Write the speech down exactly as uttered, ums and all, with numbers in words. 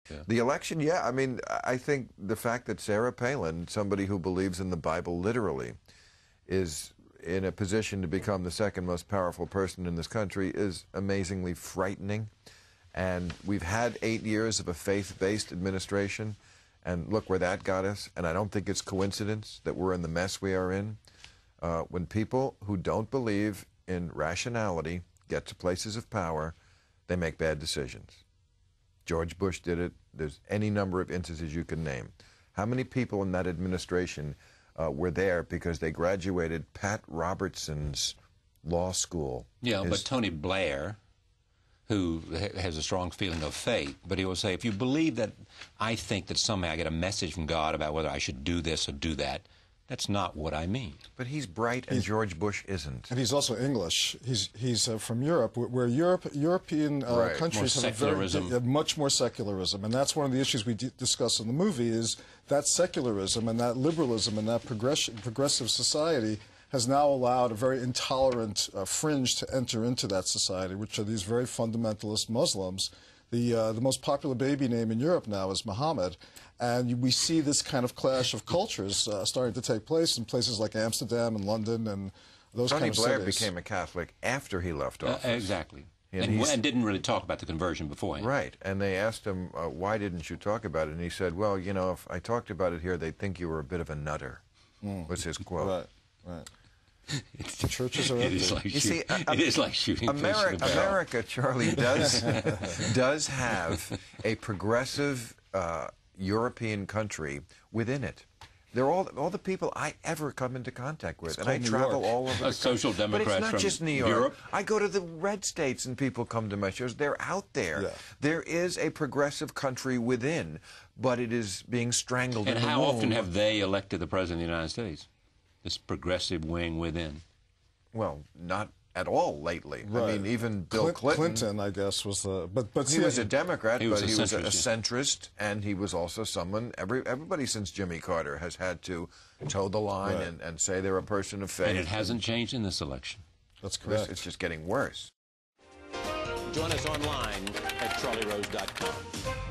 Yeah. The election, yeah, I mean, I think the fact that Sarah Palin, somebody who believes in the Bible literally, is in a position to become the second most powerful person in this country is amazingly frightening. And we've had eight years of a faith-based administration, and look where that got us. And I don't think it's coincidence that we're in the mess we are in. Uh, when people who don't believe in rationality get to places of power, they make bad decisions. George Bush did it. There's any number of instances you can name. How many people in that administration uh, were there because they graduated Pat Robertson's law school? Yeah, His but Tony Blair, who ha has a strong feeling of faith, but he will say, if you believe that I think that somehow I get a message from God about whether I should do this or do that, that's not what I mean. But he's bright, and he's, George Bush isn't. And he's also English. He's he's uh, from Europe, where, where Europe European uh, right. countries more have a very, secularism. uh, much more secularism, and that's one of the issues we d discuss in the movie. Is that secularism and that liberalism and that progression, progressive society has now allowed a very intolerant uh, fringe to enter into that society, which are these very fundamentalist Muslims. The uh, the most popular baby name in Europe now is Muhammad. And we see this kind of clash of cultures uh, starting to take place in places like Amsterdam and London and those Tony kind of Blair cities. became a Catholic after he left Uh, office. exactly. And, And, he's- and didn't really talk about the conversion beforehand. Right. And they asked him, uh, why didn't you talk about it? And he said, well, you know, if I talked about it here, they'd think you were a bit of a nutter, Mm. was his quote. Right, right. The churches are It empty. is like You shoot, see, uh, it is like shooting fish in a Ameri barrel. America, Charlie, does, does have a progressive uh, European country within it. They're all all the people I ever come into contact with, It's and I called New travel York. all over. A the country. social But democrat it's not from just New York. Europe? I go to the red states, and people come to my shows. They're out there. Yeah. There is a progressive country within, but it is being strangled. And in the how often womb. have they elected the President of the United States? This progressive wing within. Well, not at all lately. I Right. mean, even Bill Clin- Clinton. Clinton, I guess, was the. But but He see, was a Democrat, He was but a he was a, a centrist, centrist, and he was also someone. Every everybody since Jimmy Carter has had to toe the line Right. and, and say they're a person of faith. And it hasn't changed in this election. that's It's, correct. it's just getting worse. Join us online at charlie rose dot com.